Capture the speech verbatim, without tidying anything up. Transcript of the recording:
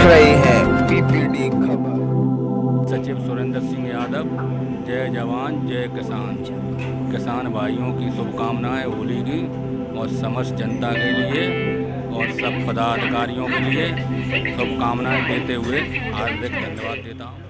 रहे हैं पीपीडी खबर। सचिव सुरेंद्र सिंह यादव। जय जवान जय किसान। किसान भाइयों की शुभकामनाएं होली की और समस्त जनता के लिए और सब पदाधिकारियों के लिए शुभकामनाएं देते हुए हार्दिक धन्यवाद देता हूँ।